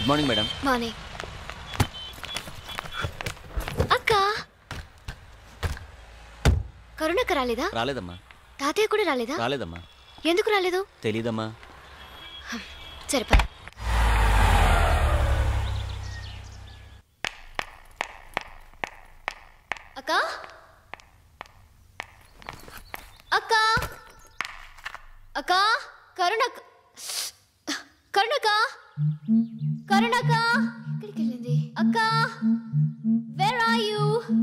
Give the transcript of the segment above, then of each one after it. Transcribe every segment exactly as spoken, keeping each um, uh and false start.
Good morning madam. Morning. అక్క కరుణక్క రాలేదా? రాలేదమ్మా. తాతయ్య కూడా రాలేదా? రాలేదమ్మా. ఎందుకు రాలేదు? తెలీదమ్మా. సరే పద. అక్క అక్క అక్క కరుణక్క కరుణక్క కరుణక్క ఎక్కడికి వెళ్ళింది? అక్క వేర్ ఆర్ యు?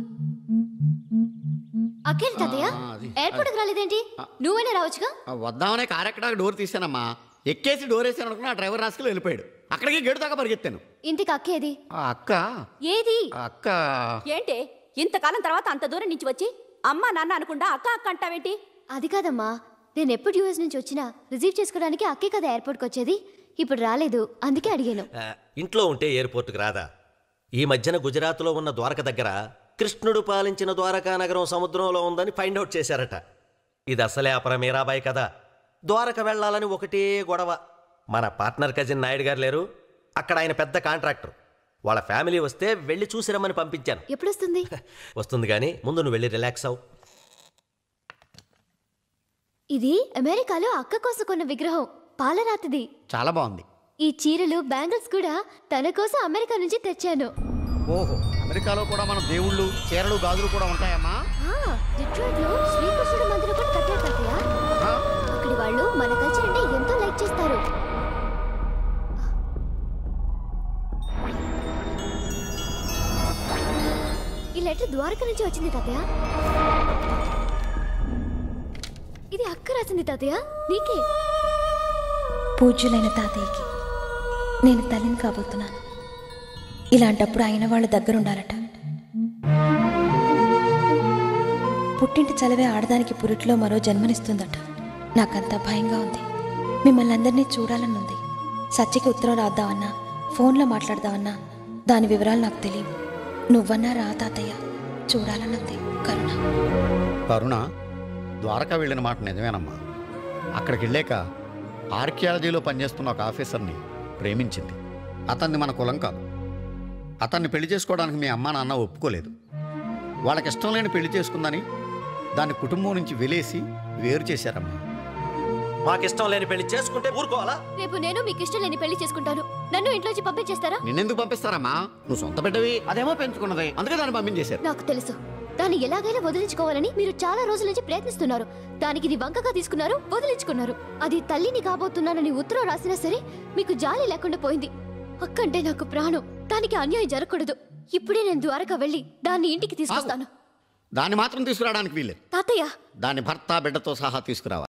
అక్కేంటి తాతయ్య ఎయిర్పోర్ట్కి రాలేదేంటి? నువ్వైనా రావచ్చుగా. వద్దామనే కారు ఎక్కడానికి డోర్ తీసానమ్మా. ఎక్కేసి డోర్ వేసాను అనుకున్నా డ్రైవర్ రాసుకుని వెళ్ళిపోయాడు. అక్కడికి గేటు దాకా పరిగెత్తాను. ఇంటికి అక్కేది? అక్క ఏది? అక్క ఏంటి ఇంతకాలం తర్వాత అంత దూరం నుంచి వచ్చి అమ్మా నాన్న అనుకుండా అక్క అక్క అంటావేంటి? అది కాదమ్మా, నేను ఎప్పుడు యూఎస్ నుంచి వచ్చినా రిసీవ్ చేసుకోవడానికి అక్కే కదా ఎయిర్పోర్ట్కి వచ్చేది. ఇప్పుడు రాలేదు, అందుకే అడిగాను. ఇంట్లో ఉంటే ఎయిర్పోర్ట్కి రాదా? ఈ మధ్యన గుజరాత్లో ఉన్న ద్వారక దగ్గర కృష్ణుడు పాలించిన ద్వారకా నగరం సముద్రంలో ఉందని ఫైండ్ అవుట్ చేశారట. ఇది అసలే అపర మీరాబాయి కదా. ద్వారక వెళ్లాలని ఒకటే గొడవ. మన పార్ట్నర్ కజిన్ నాయుడు గారు లేరు, అక్కడ ఆయన పెద్ద కాంట్రాక్టర్. వాళ్ళ ఫ్యామిలీ వస్తే వెళ్ళి చూసిరమ్మని పంపించాను. ఎప్పుడు వస్తుంది? వస్తుంది కానీ ముందు నువ్వు వెళ్ళి రిలాక్స్ అవు. ఇది అమెరికాలో అక్క కోసం కొన్న విగ్రహం, పాలరాతిది. చాలా బాగుంది. ఈ చీరలు బ్యాంగిల్స్ కూడా తన కోసం అమెరికా నుంచి తెచ్చాను. ఓహో, అమెరికాలో కూడా మన దేవుళ్ళు చీరలు గాజులు కూడా ఉంటాయమ్మా. డిట్రాయిట్ లో శ్రీకృష్ణుడు మందిరం కూడా కట్టారు తాతయ్య. అక్కడి వాళ్ళు మన కల్చర్ అంటే ఎంతో లైక్ చేస్తారు. ఈ లెటర్ ద్వారక నుంచి వచ్చింది తాతయ్య. ఇది అక్క రాసింది తాతయ్య, నీకే. పూజ్యులైన తాతయ్యకి నేను తల్లిని కాబోతున్నాను. ఇలాంటప్పుడు అయిన వాళ్ళ దగ్గర ఉండాలట. పుట్టింటి చలవే ఆడదానికి పురిట్లో మరో జన్మనిస్తుందట. నాకంతా భయంగా ఉంది. మిమ్మల్ని అందరినీ చూడాలని ఉంది. సత్యకి ఉత్తరం రాద్దామన్నా, ఫోన్లో మాట్లాడదామన్నా దాని వివరాలు నాకు తెలియవు. నువ్వన్నా రా తాతయ్య, చూడాలనుంది. కరుణ. కరుణ ద్వారకా వెళ్ళిన మాట నిజమేనమ్మా. అక్కడికి వెళ్ళాక ఆర్కియాలజీలో పనిచేస్తున్న ఒక ఆఫీసర్ని ప్రేమించింది. అతన్ని మన కులం కాదు. అతన్ని పెళ్లి చేసుకోవడానికి మీ అమ్మ నాన్న ఒప్పుకోలేదు. వాళ్ళకి ఇష్టం లేని పెళ్లి చేసుకుందని దాని కుటుంబం నుంచి వెలేసి వేరు చేశారమ్మా. మాకిష్టం లేని పెళ్లి చేసుకుంటే ఊరుకోవాలా? రేపు నేను మీకు ఇష్టం లేని పెళ్లి చేసుకుంటాను. నన్ను ఇంట్లోంచి పంపించేస్తారా? నిన్నెందుకు పంపిస్తారమ్మా? నువ్వు సొంత బిడ్డవి, అదేమో పెంచుకున్నది, అందుకే దాన్ని పంపించేశారు. నాకు తెలుసు, దాన్ని ఎలాగైనా వదిలించుకోవాలని మీరు చాలా రోజుల నుంచి ప్రయత్నిస్తున్నారు. దానికి ఇది వంకగా తీసుకున్నారు, వదిలించుకున్నారు. అది తల్లిని కాబోతున్నానని ఉత్తరం రాసినా సరే మీకు జాలి లేకుండా పోయింది. అక్కంటే నాకు ప్రాణం. దానికి అన్యాయం జరగకూడదు. ఇప్పుడే నేను ద్వారకా వెళ్ళి దాన్ని ఇంటికి తీసుకొస్తాను. దాన్ని మాత్రం తీసుకురావడానికి వీలేదు. తాతయ్య, దాని భర్త బిడ్డతో సహా తీసుకురావాలి.